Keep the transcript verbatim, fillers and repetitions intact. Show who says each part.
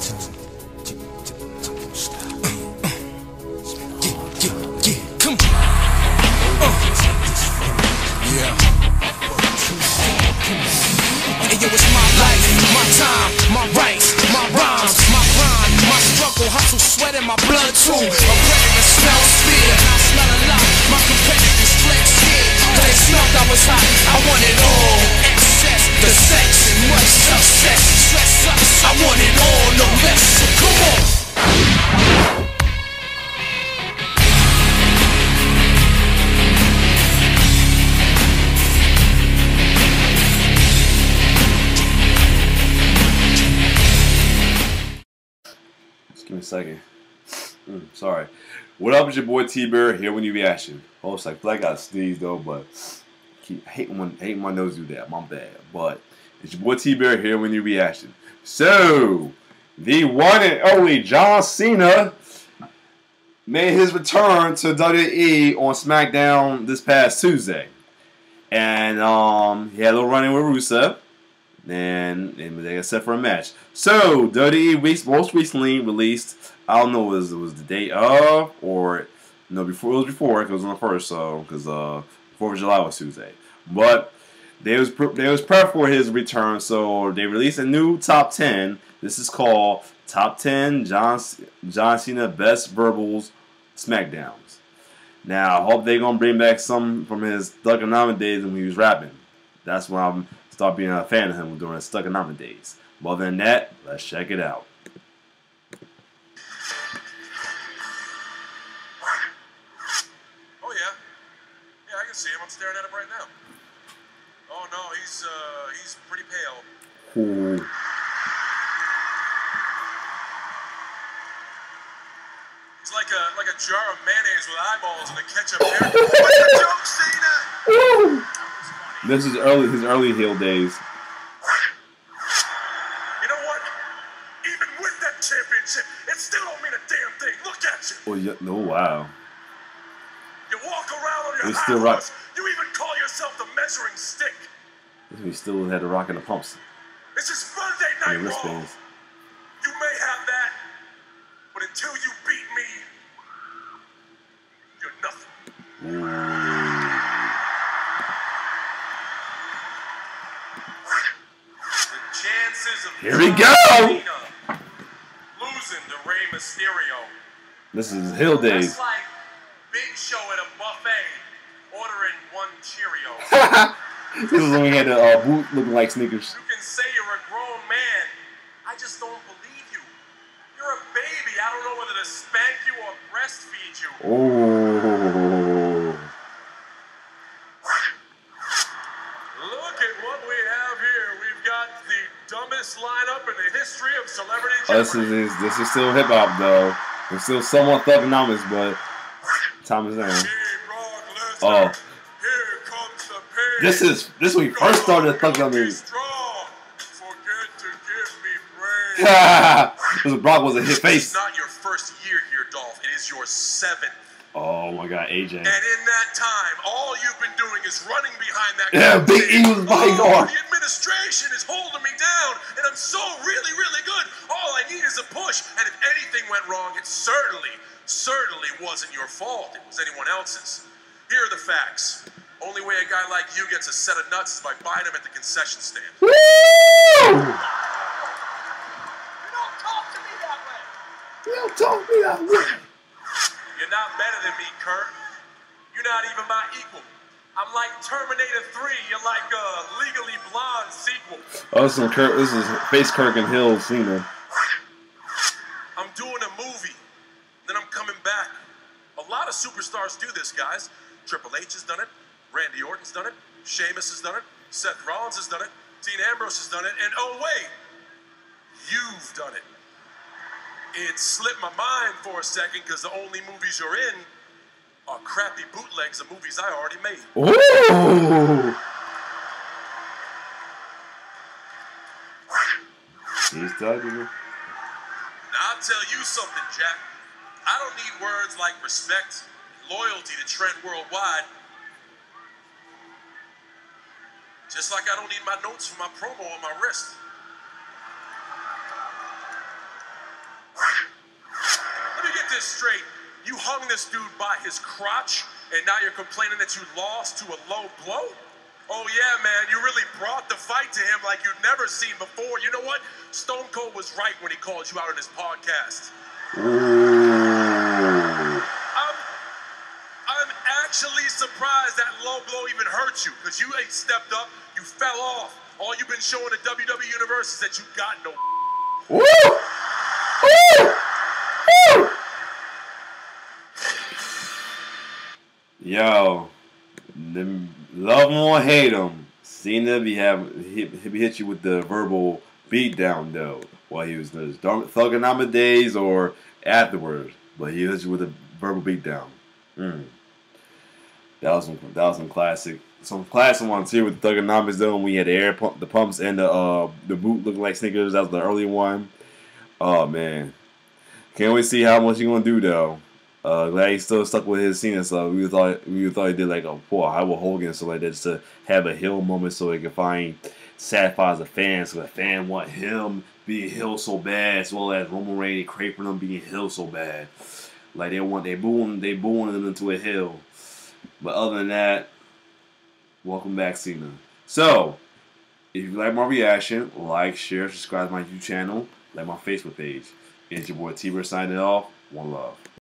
Speaker 1: Yo, it's my life, my time, my rights, my rhymes, my grind, my struggle, hustle, sweat in my blood too. A predator smells fear, I smell a lot. My competitors flex here, cause they smelled I was hot. I want it all, excess, the sex, and much success. Stress sucks, I want it all, no less. So come on.
Speaker 2: Give me a second. Mm, sorry. What up, it's your boy T-Bear here when you reaction. Oh, it's like I got to sneeze though, but keep hating when hating my nose do that. My bad. But it's your boy T-Bear here when you reaction. So the one and only John Cena made his return to W W E on SmackDown this past Tuesday, and um, he had a little run-in with Rusev. And, and they got set for a match. So W W E most recently released, I don't know, was it was the day of or no before it was before because it was on the first, so because uh Fourth of July was Tuesday. But they was they was prepped for his return, so they released a new top ten. This is called Top Ten John John Cena Best Verbals Smackdowns. Now I hope they're gonna bring back some from his Thuganomics days when he was rapping. That's why I'm start being a fan of him during his Thuganomics days. But other than that, let's check it out.
Speaker 3: Oh yeah, yeah, I can see him. I'm staring at him right now. Oh no, he's uh, he's pretty pale.
Speaker 2: Ooh.
Speaker 3: He's like a like a jar of mayonnaise with eyeballs and a ketchup haircut. What's the joke, Cena?
Speaker 2: Ooh. This is early his early heel days.
Speaker 3: You know what? Even with that championship, it still don't mean a damn thing. Look at you.
Speaker 2: Oh, yeah, oh wow.
Speaker 3: You walk around on your
Speaker 2: He's
Speaker 3: high
Speaker 2: still rock.
Speaker 3: horse. You even call yourself the measuring stick.
Speaker 2: He still had the rock in the pumps.
Speaker 3: This is Monday Night
Speaker 2: And the
Speaker 3: Raw.
Speaker 2: wristbands.
Speaker 3: You may have that, but until you beat me, you're nothing.
Speaker 2: Ooh. Here we go!
Speaker 3: Losing to Rey Mysterio.
Speaker 2: This is Hill days.
Speaker 3: That's like Big Show at a buffet ordering one Cheerio.
Speaker 2: This is when we had the uh, boot looking like sneakers.
Speaker 3: You can say you're a grown man. I just don't believe you. You're a baby. I don't know whether to spank you or breastfeed you.
Speaker 2: Oh.
Speaker 3: Look at what we have here. We've got the dumbest lineup in the history of celebrity
Speaker 2: Oh, this is this is still hip hop though. It's still somewhat Thuganomics, but time is down. Oh,
Speaker 3: here comes the pain.
Speaker 2: this is this is when we first started Thuganomics.
Speaker 3: Forget to give me brains.
Speaker 2: Because Brock was a hit face.
Speaker 3: It's not your first year here, Dolph. It is your seventh.
Speaker 2: Oh my God, A J.
Speaker 3: And in that time, all you've been doing is running behind that.
Speaker 2: Yeah, Big E was bodyguard.
Speaker 3: Oh, the administration is holding me down, and I'm so really, really good. All I need is a push, and if anything went wrong, it certainly, certainly wasn't your fault. It was anyone else's. Here are the facts. Only way a guy like you gets a set of nuts is by buying them at the concession stand.
Speaker 2: Woo!
Speaker 3: You don't talk to me that way.
Speaker 2: You don't talk to me that way.
Speaker 3: You're not better than me, Kurt. You're not even my equal. I'm like Terminator three. You're like a Legally Blonde sequel.
Speaker 2: Oh, this is Kirk. This is Face Kirk and Hill Cena.
Speaker 3: I'm doing a movie, then I'm coming back. A lot of superstars do this, guys. Triple H has done it. Randy Orton's done it. Sheamus has done it. Seth Rollins has done it. Dean Ambrose has done it. And oh wait, you've done it. It slipped my mind for a second because the only movies you're in are crappy bootlegs of movies I already made.
Speaker 2: Ooh! He's talking.
Speaker 3: Now I'll tell you something, Jack. I don't need words like respect and loyalty to trend worldwide. Just like I don't need my notes for my promo on my wrist. this straight. You hung this dude by his crotch, and now you're complaining that you lost to a low blow? Oh yeah, man, you really brought the fight to him like you'd never seen before. You know what? Stone Cold was right when he called you out on his podcast.
Speaker 2: Ooh.
Speaker 3: I'm, I'm actually surprised that low blow even hurt you, because you ain't stepped up, you fell off. All you've been showing the W W E Universe is that you got no.
Speaker 2: Woo! Woo! Woo! Yo, them, love him or hate him, Cena be have he, he be hit you with the verbal beatdown though, while he was in his Thuganomics days or afterwards, but he hit you with a verbal beatdown. Mm. That was some that was some classic, some classic ones here with the Thuganomics though. When we had the air pump, the pumps, and the uh the boot looking like Snickers. That was the early one. Oh man, can't wait to see how much he gonna do though. Uh, glad he's still stuck with his Cena stuff. We thought we thought he did like a poor Howard Hogan, so like that, just to have a heel moment, so he can find satisfies the fans. So the fan want him being heel so bad, as well as Roman Reigns craping him being heel so bad. Like they want they booing they booing him into a heel. But other than that, welcome back, Cena. So if you like my reaction, like, share, subscribe to my YouTube channel, like my Facebook page. It's your boy T-Bird signing off. One love.